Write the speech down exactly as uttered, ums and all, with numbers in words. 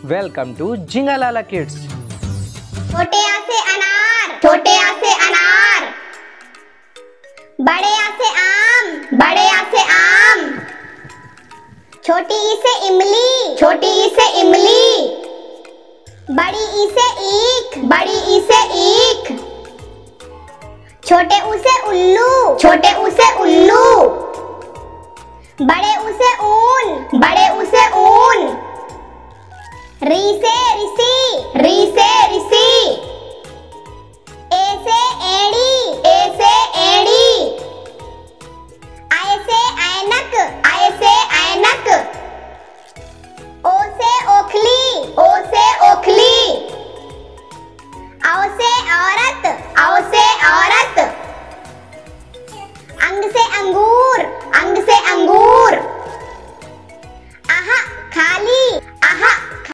Welcome to जिंगालाला kids. छोटे आ से अनार, छोटे आ से अनार। बड़े आ से आम, बड़े आ से आम। छोटी ई से इमली, छोटी ई से इमली। बड़ी ई से ईख, बड़ी ई से ईख। छोटे ऊ से उल्लू, छोटे ऊ से उल्लू। बड़े ऊ से ऊन, बड़े ऊ से ऊन।